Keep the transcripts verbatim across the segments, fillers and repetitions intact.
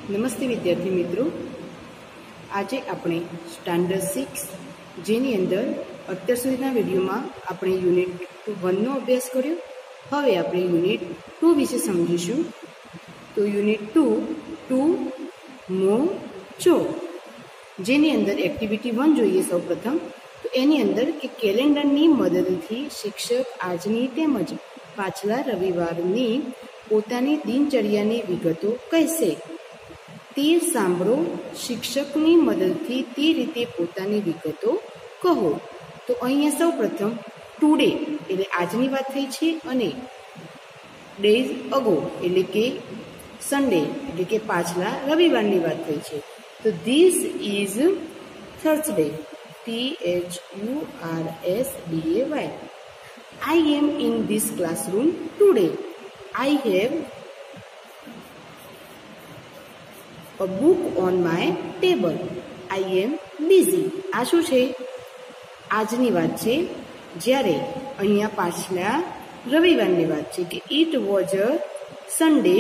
નમસ્તે વિદ્યાર્થી મિત્રો, આજે આપણે સ્ટાન્ડર્ડ સિક્સ જેની અંદર અત્યાર સુધીના વિડીયોમાં આપણે યુનિટ વનનો અભ્યાસ કર્યો. હવે આપણે યુનિટ ટુ વિશે સમજીશું. તો યુનિટ ટુ ટુ મો ચો જેની અંદર એક્ટિવિટી વન જોઈએ સૌપ્રથમ. તો એની અંદર કે કેલેન્ડરની મદદથી શિક્ષક આજની તેમજ પાછલા રવિવારની પોતાની દિનચર્યાની વિગતો કહેશે. તે સાંભળો, શિક્ષકની મદદથી તે રીતે પોતાની વિગતો કહો. તો અહીંયા સૌ પ્રથમ ટુડે એટલે આજની વાત થઈ છે અને ડેઝ અગો એટલે કે સન્ડે એટલે કે પાછલા રવિવારની વાત થઈ છે. તો this is Thursday, T H U R S D A Y. I am in this classroom today. I have a book on my table. I am busy. આ શું છે? આજની વાત છે, જ્યારે અહીંયા પાછલા રવિવારની વાત છે કે it was a Sunday.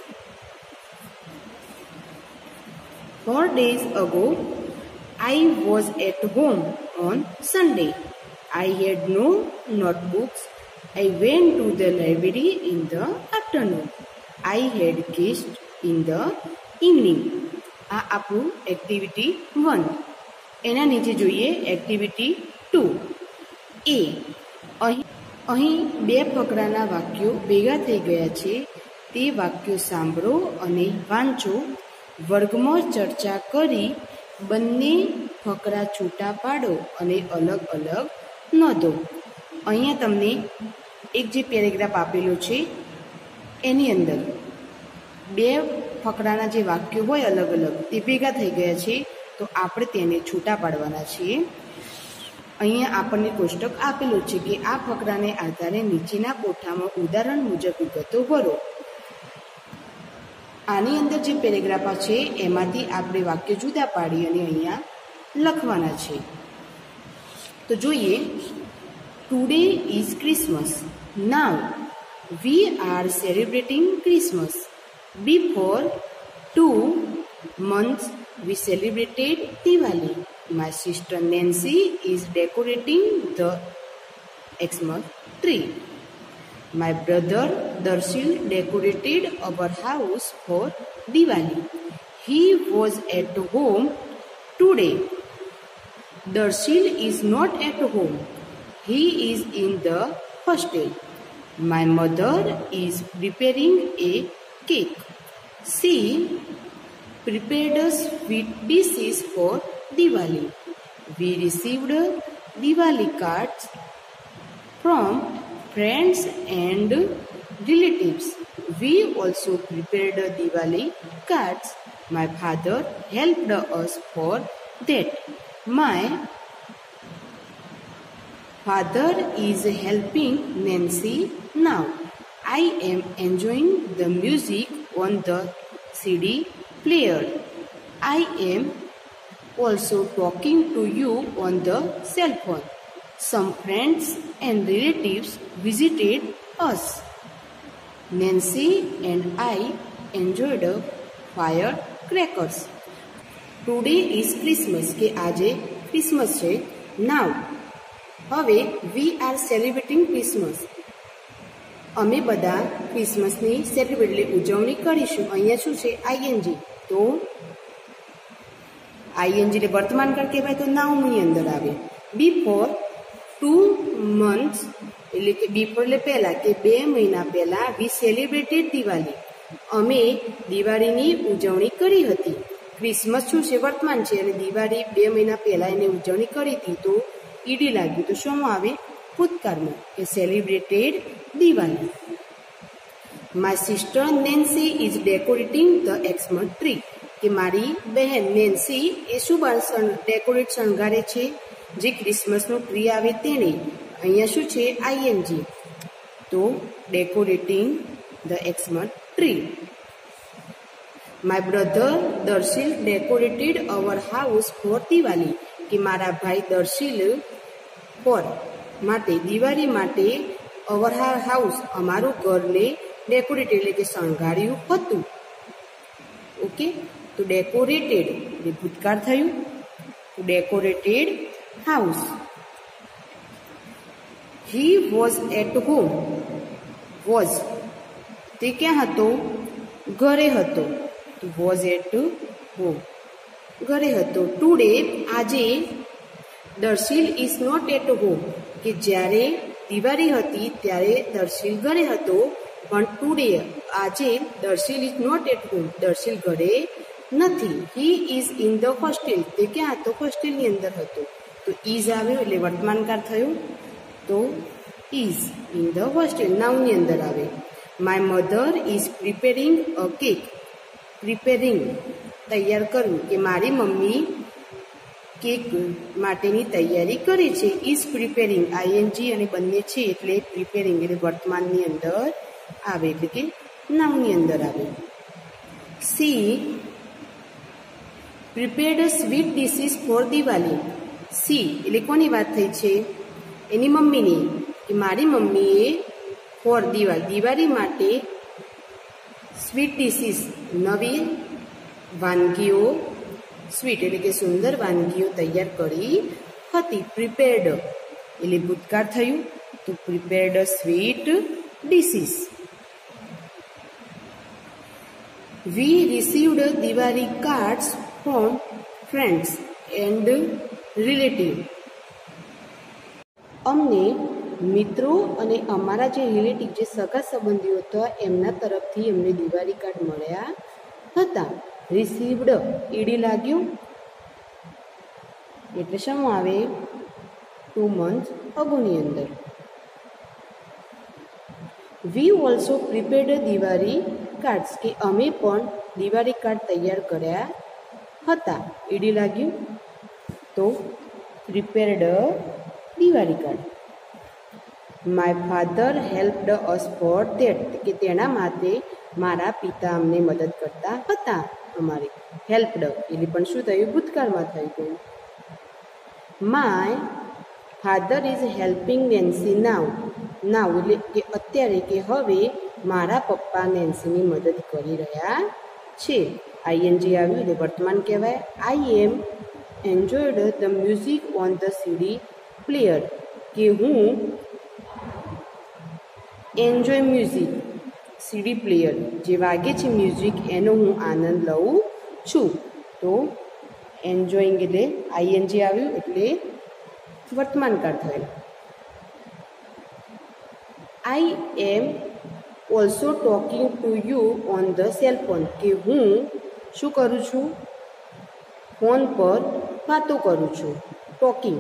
Four days ago I was at home on Sunday. I had no notebooks. I went to the library in the afternoon. I had guests in the evening. આ આપણું activity one. એના નીચે જોઈએ activity two. એ અહીં અહીં બે ફકરાના વાક્યો ભેગા થઈ ગયા છે. તે વાક્યો સાંભળો અને વાંચો. વર્ગમાં ચર્ચા કરી બંને ફકરા છૂટા પાડો અને અલગ અલગ નોંધો. અહીંયા તમને એક જે પેરેગ્રાફ આપેલો છે એની અંદર બે ફકરાના જે વાક્યો હોય અલગ અલગ તે ભેગા થઈ ગયા છે, તો આપણે તેને છૂટા પાડવાના છીએ. અહીંયા આપણને કોષ્ટક આપેલું છે કે આ ફકરાને આધારે નીચેના કોઠામાં ઉદાહરણ મુજબ વિગતો ભરો. આની અંદર જે પેરેગ્રાફ છે એમાંથી આપણે વાક્ય જુદા પાડી અને અહીંયા લખવાના છે. તો જોઈએ, today is Christmas. Now we are celebrating Christmas. Before two months, we celebrated Diwali. My sister Nancy is decorating the Xmas tree. My brother Darshil decorated our house for Diwali. He was at home today. Darshil is not at home. He is in the hostel. My mother is preparing a cake. She prepared sweet dishes for Diwali. We received Diwali cards from friends and relatives. We also prepared Diwali cards. My father helped us for that. My father is helping Nancy now. I am enjoying the music on the C D player. I am also talking to you on the cell phone. Some friends and relatives visited us. Nancy and I enjoyed firecrackers. Today is Christmas કે આજે Christmas છે. Now હવે we are celebrating Christmas. અમે બધા ક્રિસમસની celebrate એટલે ઉજવણી કરીશું. અહીંયા શું છે? આઈએનજી. તો આઈએનજી એટલે વર્તમાન કાળ કહેવાય, તો નાઉની અંદર આવે. બિફોર ટુ મંથ્સ એટલે કે બિફોર એટલે પહેલા કે બે મહિના પહેલા વી સેલિબ્રેટેડ દિવાળી. અમે દિવાળીની ઉજવણી કરી હતી. ક્રિસમસ શું છે? વર્તમાન છે અને દિવાળી બે મહિના પહેલા એને ઉજવણી કરી હતી, તો ઈડી લાગ્યું. તો શું આવે? ભૂતકાળમાં કે celebrated Diwali. My sister Nancy is decorating the Xmas tree. કે મારી બહેન નેન્સી એ શું ડેકોરેટ શણગારે છે? જે ક્રિસમસનું ટ્રી આવે તેને. અહીંયા શું છે? આઈએનજી. તો decorating the Xmas tree. My brother Darshil decorated our house for Diwali. કે મારા ભાઈ દર્શિલ ફોર માટે દિવાળી માટે અવર હાઉસ અમારું ઘરને ડેકોરેટ એટલે કે શણગાર્યું હતું. ઓકે, તો ડેકોરેટેડ એટલે ભૂતકાળ થયું. તો decorated house. He was at home. Was તે ક્યાં હતો? ઘરે હતો. તો વોઝ એટ હોમ, ઘરે હતો. ટુડે આજે. Darshil is not at home કે જ્યારે દિવાળી હતી ત્યારે દર્શીલ ઘરે હતો, પણ ટુડે આજે Darshil is not at home Darshil ઘરે નથી. He is in the hostel તે ક્યાં હતો? હોસ્ટેલની અંદર હતો. તો ઇઝ આવ્યો એટલે વર્તમાનકાળ થયું. તો ઇઝ ઇન ધ હોસ્ટેલ નાઉનની અંદર આવે. My mother is preparing a cake. Preparing તૈયાર કરવું કે મારી મમ્મી કેક માટેની તૈયારી કરે છે. ઇઝ પ્રિપેરિંગ આઈએનજી અને બંને છે એટલે પ્રિપેરિંગ એટલે વર્તમાનની અંદર આવે એટલે કે નાઉનની અંદર આવે. She prepared sweet dishes for Diwali. She એટલે કોની વાત થઈ છે? એની મમ્મીની, કે મારી મમ્મીએ ફોર દિવાળી દિવાળી માટે સ્વીટ ડિશિસ નવી વાનગીઓ સ્વીટ એટલે કે સુંદર વાનગીઓ તૈયાર કરી હતી. પ્રિપેર્ડ એટલે ભૂતકાળ થયું. તો prepared sweet dishes. We received Diwali cards from friends and relative. અમને મિત્રો અને અમારા જે રિલેટિવ જે સગા સંબંધીઓ હતા એમના તરફથી અમને દિવાળી કાર્ડ મળ્યા હતા. રિસીવ્ડ ઈડી લાગ્યું એટલે શું આવે? ટુ મંથ અગોની અંદર. We also prepared Diwali cards કે અમે પણ દિવાળી કાર્ડ તૈયાર કર્યા હતા. ઈડી લાગ્યું તો prepared Diwali card. My father helped us for that કે તેના માટે મારા પિતા અમને મદદ કરતા હતા. અમારી હેલ્પડ એટલે પણ શું થયું? ભૂતકાળમાં થઈ ગયું. My father is helping Nancy now. Now એટલે કે અત્યારે કે હવે મારા પપ્પા નેન્સીની મદદ કરી રહ્યા છે. આઈએનજી આવ્યું એટલે વર્તમાન કહેવાય. I am enjoyed the music on the CD player કે હું એન્જોય મ્યુઝિક સીડી પ્લેયર જે વાગે છે મ્યુઝિક એનો હું આનંદ લઉં છું. તો એન્જોઈંગ એટલે આઈએનજી આવ્યું એટલે વર્તમાનકાળ થયું. I am also talking to you on the cellphone કે હું શું કરું છું? ફોન પર વાતો કરું છું. Talking.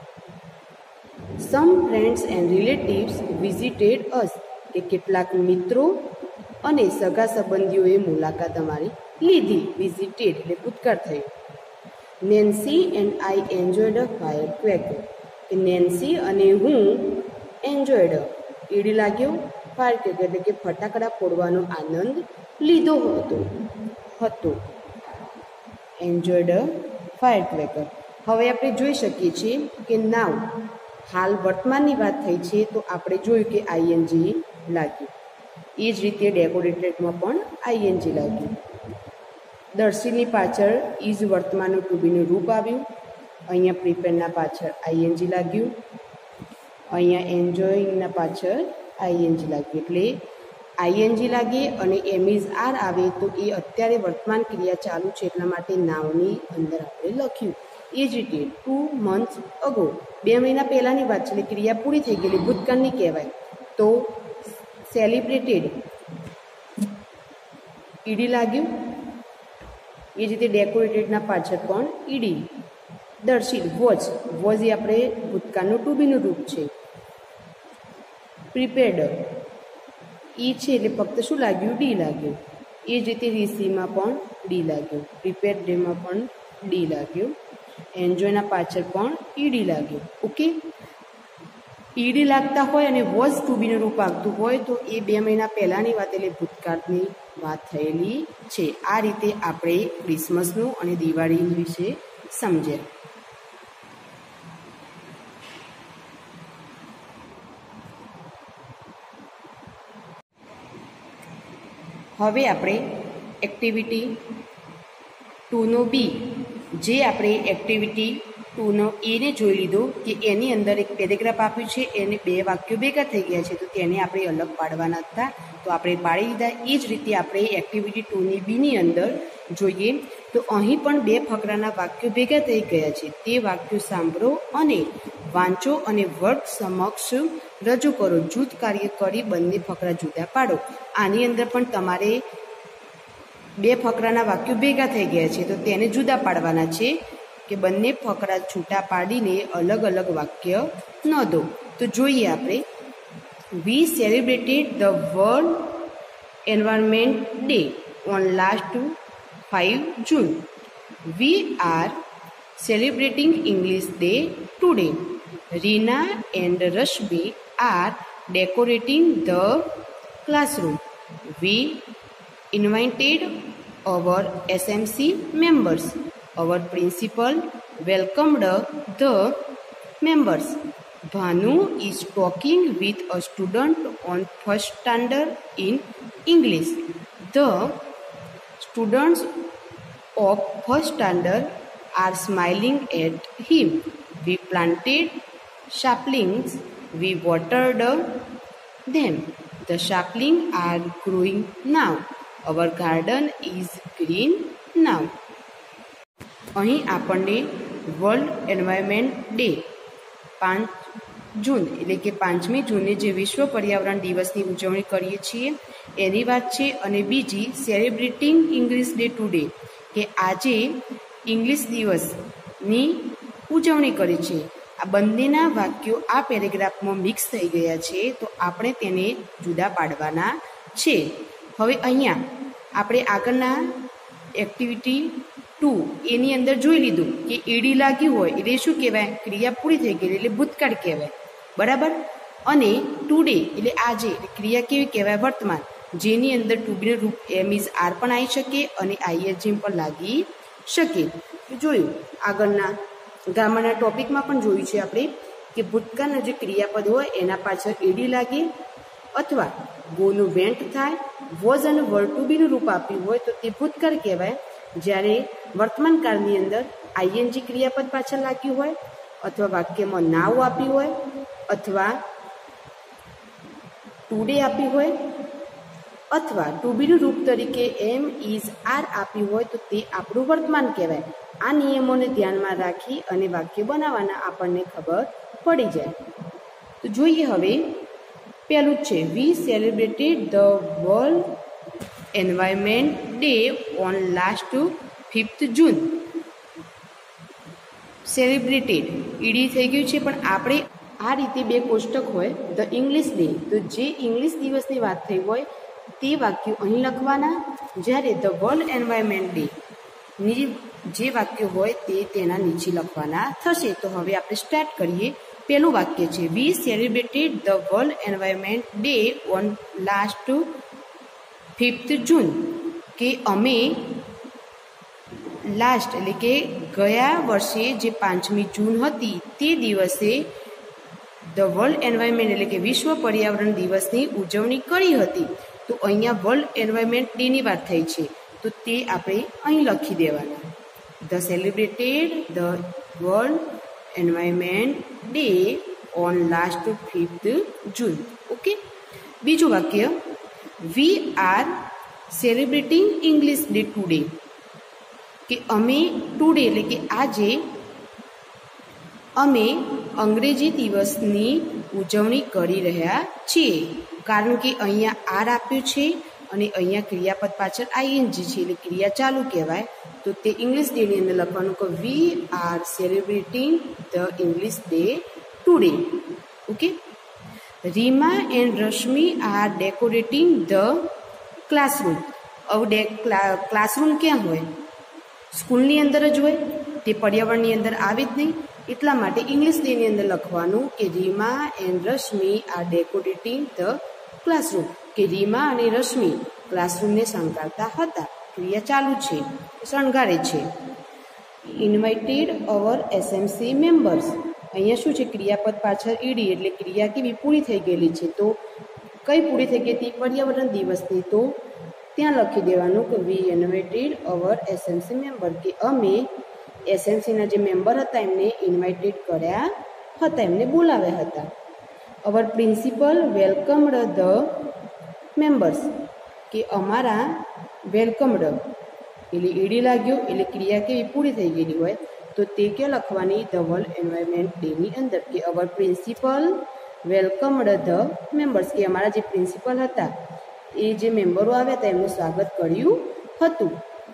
Some friends and relatives visited us કે કેટલાક મિત્રો અને સગા સંબંધીઓએ મુલાકાત અમારી લીધી. વિઝિટેડ એટલે ભૂતકાળ થયું. Nancy and I enjoyed a fire cracker કે નેન્સી અને હું એન્જોયડ ઈડી લાગ્યો ફાયર ક્રેકર એટલે કે ફટાકડા ફોડવાનો આનંદ લીધો હતો હતો એન્જોયડ અ ફાયર ક્રેકર. હવે આપણે જોઈ શકીએ છીએ કે નાવ હાલ વર્તમાનની વાત થઈ છે તો આપણે જોયું કે આઈએનજી લાગ્યું. એ જ રીતે ડેકોરેટેડમાં પણ આઈએનજી લાગ્યું. દર્શીની પાછળ ઇઝ વર્તમાનનું ટુ બીનું રૂપ આવ્યું. અહીંયા પ્રિપેરના પાછળ આઈએનજી લાગ્યું. અહીંયા એન્જોયિંગના પાછળ આઈએનજી લાગ્યું. એટલે આઈએનજી લાગે અને એમ ઇઝ આર આવે તો એ અત્યારે વર્તમાન ક્રિયા ચાલુ છે એટલા માટે નાવની અંદર આપણે લખ્યું. એ જ રીતે ટુ મંથ્સ અગો બે મહિના પહેલાંની વાત છે એટલે ક્રિયા પૂરી થઈ ગયેલી ભૂતકાળની કહેવાય. તો સેલિબ્રેટેડ ઈડી લાગ્યું. એ જ રીતે ડેકોરેટેડના પાછળ પણ ઈડી. દર્શિત વોઝ વોઝ એ આપણે ભૂતકાળનું ટુ બીનું રૂપ છે. પ્રિપેર્ડ ઈ છે એટલે ફક્ત શું લાગ્યું? ડી લાગ્યું. એ જ રીતે રીસીમાં પણ ડી લાગ્યું. પ્રિપેર્ડ ડેમાં પણ ડી લાગ્યું. એન્જોયના પાછળ પણ ઈડી લાગ્યું. ઓકે, ઈડી લાગતા હોય અને વોઝ ટુ બીનું રૂપ આવતું હોય તો એ બે મહિના પહેલાંની વાત એટલે ભૂતકાળની વાત થયેલી છે. આ રીતે આપણે ક્રિસમસનું અને દિવાળી વિશે સમજ્યા. હવે આપણે એક્ટિવિટી ટુનો બી જે આપણે એક્ટિવિટી ટુનો એને જોઈ લીધો કે એની અંદર એક પેરેગ્રાફ આપ્યું છે, એને બે વાક્યો ભેગા થઈ ગયા છે, તો તેને આપણે અલગ પાડવાના હતા, તો આપણે પાડી દીધા. એ જ રીતે આપણે એક્ટિવિટી ટુની બીની અંદર જોઈએ તો અહીં પણ બે ફકરાના વાક્યો ભેગા થઈ ગયા છે. તે વાક્યો સાંભળો અને વાંચો અને વર્ગ સમક્ષ રજૂ કરો. જૂથ કાર્ય કરી બંને ફકરા જુદા પાડો. આની અંદર પણ તમારે બે ફકરાના વાક્યો ભેગા થઈ ગયા છે, તો તેને જુદા પાડવાના છે કે બંને ફકરા છૂટા પાડીને અલગ અલગ વાક્ય નોંધો. તો જોઈએ આપણે. We celebrated the world environment day on last five June. We are celebrating English Day today. Reena and Rashmi are decorating the classroom. We invited our S M C members. Our principal welcomed the members. Bhanu is talking with a student on first standard in English. The students of first standard are smiling at him. We planted saplings. We watered them. The saplings are growing now. Our garden is green now. અહીં આપણને world environment day પાંચ જૂન એટલે કે પાંચમી જૂને જે વિશ્વ પર્યાવરણ દિવસની ઉજવણી કરીએ છીએ એની વાત છે. અને બીજી સેલિબ્રેટિંગ ઇંગ્લિશ ડે ટુડે કે આજે ઇંગ્લિશ દિવસની ઉજવણી કરી છે. આ બંનેના વાક્યો આ પેરેગ્રાફમાં મિક્સ થઈ ગયા છે, તો આપણે તેને જુદા પાડવાના છે. હવે અહીંયા આપણે આગળના એક્ટિવિટી ટુ એની અંદર જોઈ લીધું કે ઈડી લાગ્યું હોય એટલે શું કહેવાય, ક્રિયા પૂરી થઈ ગયેલી એટલે ભૂતકાળ કહેવાય, બરાબર. અને ટુડે એટલે આજે ક્રિયા કેવી કહેવાય, વર્તમાન, જેની અંદર ટુ બીનું રૂપ એમ ઇઝ આર પણ આવી શકે અને આઈએનજી પણ લાગી શકે. જોયું આગળના ગ્રામરના ટોપિકમાં પણ જોયું છે આપણે કે ભૂતકાળના જે ક્રિયાપદ હોય એના પાછળ ઈડી લાગે અથવા ગોનું વેન્ટ થાય. વોઝ અને વર ટુ બીનું રૂપ આપ્યું હોય તો તે ભૂતકાળ કહેવાય, જ્યારે વર્તમાન કાળની અંદર આઈએનજી ક્રિયાપદ પાછળ લાગ્યું હોય અથવા વાક્યમાં નાવ આપ્યું હોય અથવા ટુડે આપ્યું હોય અથવા ટુ બીનું રૂપ તરીકે એમ ઇઝ આર આપ્યું હોય તો તે આપણું વર્તમાન કહેવાય. આ નિયમોને ધ્યાનમાં રાખી અને વાક્ય બનાવવાના આપણને ખબર પડી જાય. તો જોઈએ હવે પહેલું જ છે we celebrated the world environment day on last fifth June. Celebrated ED થઈ ગયું છે, પણ આપણે આ રીતે બે કોષ્ટક હોય ધ ઇંગ્લિશ ડે, તો જે ઇંગ્લિશ દિવસની વાત થઈ હોય તે વાક્યો અહીં લખવાના, જ્યારે ધ વર્લ્ડ એન્વાયરમેન્ટ ડે ની જે વાક્યો હોય તે તેના નીચે લખવાના થશે. તો હવે આપણે સ્ટાર્ટ કરીએ. પહેલું વાક્ય છે we celebrated the world environment day on last fifth June, કે અમે લાસ્ટ એટલે કે ગયા વર્ષે જે પાંચમી જૂન હતી તે દિવસે ધ વર્લ્ડ એન્વાયરમેન્ટ એટલે કે વિશ્વ પર્યાવરણ દિવસની ઉજવણી કરી હતી. તો અહીંયા વર્લ્ડ એન્વાયરમેન્ટ ડેની વાત થઈ છે, તો તે આપણે અહીં લખી દેવાના. The celebrated the world environment day on last fifth June. Okay. બીજું વાક્ય we are celebrating English day today, કે અમે ટુડે એટલે કે આજે અમે અંગ્રેજી દિવસની ઉજવણી કરી રહ્યા છીએ. કારણ કે અહીંયા આર આપ્યું છે અને અહીંયા ક્રિયાપદ પાછળ આઈએનજી છે એટલે ક્રિયા ચાલુ કહેવાય. તો તે ઇંગ્લિશ ડેની અંદર લખવાનું કે we are celebrating the English day today. Okay. Reema and Rashmi are decorating the classroom. હવે ક્લાસરૂમ ક્યાં હોય? સ્કૂલની અંદર જ હોય, તે પર્યાવરણની અંદર આવે જ નહીં. એટલા માટે ઇંગ્લિશ ડેની અંદર લખવાનું કે Reema and Rashmi are decorating the classroom, કે રીમા અને રશ્મિ ક્લાસરૂમને શણગારતા હતા. ક્રિયા ચાલુ છે, શણગારે છે. ઇન્વાઇટેડ અવર એસએમસી મેમ્બર્સ, અહીંયા શું છે ક્રિયાપદ પાછળ ઈડી એટલે ક્રિયા કેવી પૂરી થઈ ગયેલી છે. તો કઈ પૂરી થઈ ગઈ હતી? પર્યાવરણ દિવસની. તો ત્યાં લખી દેવાનું કે we invited our SMC member, કે અમે એસએમસીના જે મેમ્બર હતા એમને ઇન્વાઇટેડ કર્યા હતા, એમને બોલાવ્યા હતા. Our principal welcomed the members, કે અમારા વેલકમડ એટલે ઈડી લાગ્યો એટલે ક્રિયા કેવી પૂરી થઈ ગયેલી હોય તો તે કે લખવાની ધ વર્લ્ડ એન્વાયરમેન્ટ ડેની અંદર, કે our principal welcomed the members, કે અમારા જે પ્રિન્સિપલ હતા એ જે મેમ્બરો આવ્યા હતા એમનું સ્વાગત કર્યું હતું.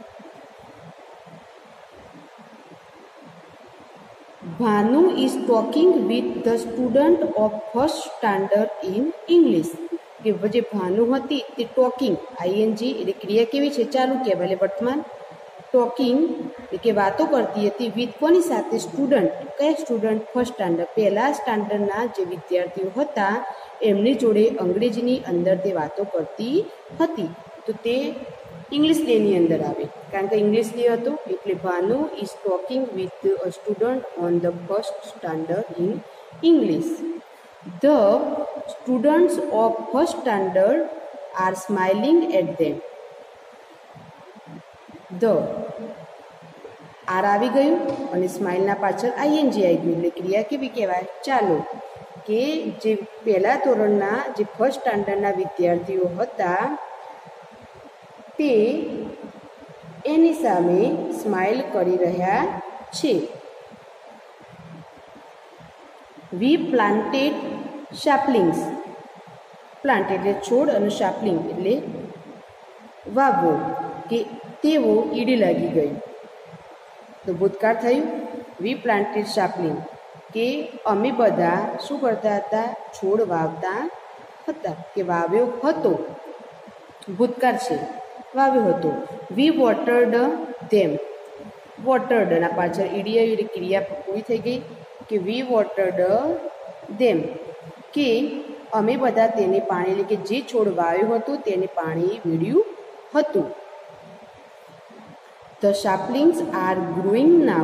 Bhanu is talking with the student of first standard in English, કે જે ભાનુ હતી તે ટોકિંગ આઈએનજી એટલે ક્રિયા કેવી છે ચાલુ કહેવાય વર્તમાન. ટોકિંગ એટલે કે વાતો કરતી હતી વિથ કોની સાથે, સ્ટુડન્ટ. કયા સ્ટુડન્ટ? ફર્સ્ટ સ્ટાન્ડર્ડ, પહેલા સ્ટાન્ડર્ડના જે વિદ્યાર્થીઓ હતા એમની જોડે અંગ્રેજીની અંદર તે વાતો કરતી હતી. તો તે ઇંગ્લિશ ડેની અંદર આવે કારણ કે ઇંગ્લિશ ડે હતો એટલે Bhanu is talking with a student on the first standard in English. The students of first standard are smiling at them. The are આવી ગયું અને સ્માઇલના પાછળ આઈએનજી આવી ગયું એટલે ક્રિયા કેવી કહેવાય ચાલો, કે જે પહેલા ધોરણના જે ફર્સ્ટ સ્ટાન્ડર્ડના વિદ્યાર્થીઓ હતા તે એની સામે સ્માઇલ કરી રહ્યા છે. વી પ્લાન્ટેડ શાપલિંગ્સ, પ્લાન્ટ એટલે છોડ અને શાપલિંગ એટલે વાવવો, કે તેઓ ઈડી લાગી ગઈ. તો ભૂતકાળ થયું વી પ્લાન્ટેડ શાપલિંગ, કે અમે બધા શું કરતા હતા, છોડ વાવતા હતા, કે વાવ્યો હતો. ભૂતકાળ છે વાવ્યો હતો. વી વોટર્ડ ધેમ, વોટર્ડના પાછળ ઈડી આવી એટલે ક્રિયા પૂરી થઈ ગઈ, કે વી વોટર્ડ ધેમ, કે અમે બધા તેને પાણી એટલે કે જે છોડ વાવ્યો હતો તેને પાણી વીડ્યું હતું. The saplings are growing now.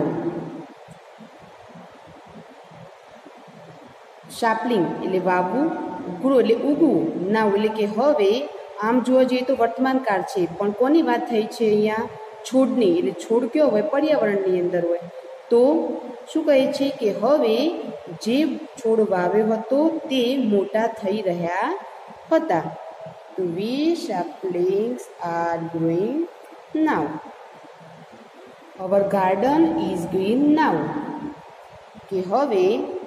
Sapling એટલે વાવવું, ગ્રો એટલે ઉગવું, નાવ એટલે કે હવે. આમ જોવા જઈએ તો વર્તમાન કાળ છે પણ કોની વાત થઈ છે અહીંયા, છોડની. એટલે છોડ કયો હોય, પર્યાવરણની અંદર હોય. તો શું કહે છે કે હવે જે છોડ વાવ્યો હતો તે મોટા થઈ રહ્યા હતા. તો we saplings are growing now. Our garden is green now, કે હવે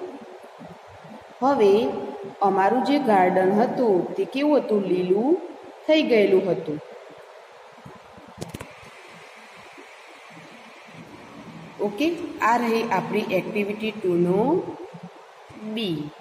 હવે અમારું જે ગાર્ડન હતું તે કેવું હતું, લીલું થઈ ગયેલું હતું. ઓકે, આ રહી આપણી એક્ટિવિટી ટુ નો બી.